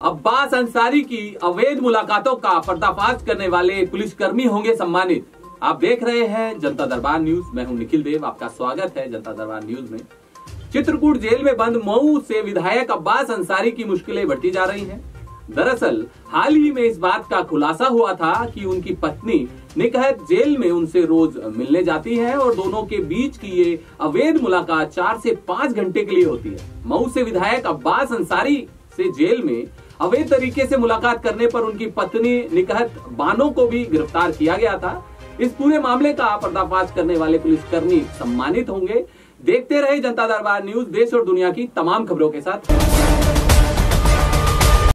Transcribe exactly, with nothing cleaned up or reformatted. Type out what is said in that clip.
अब्बास अंसारी की अवैध मुलाकातों का पर्दाफाश करने वाले पुलिसकर्मी होंगे सम्मानित। आप देख रहे हैं जनता दरबार न्यूज। मैं हूं निखिल देव, आपका स्वागत है जनता दरबार न्यूज में। चित्रकूट जेल में बंद मऊ से विधायक अब्बास अंसारी की मुश्किलें बढ़ती जा रही हैं। दरअसल हाल ही में इस बात का खुलासा हुआ था कि उनकी पत्नी निकहत जेल में उनसे रोज मिलने जाती है और दोनों के बीच की ये अवैध मुलाकात चार से पांच घंटे के लिए होती है। मऊ से विधायक अब्बास अंसारी से जेल में अवैध तरीके से मुलाकात करने पर उनकी पत्नी निकहत बानो को भी गिरफ्तार किया गया था। इस पूरे मामले का पर्दाफाश करने वाले पुलिसकर्मी सम्मानित होंगे। देखते रहे जनता दरबार न्यूज, देश और दुनिया की तमाम खबरों के साथ।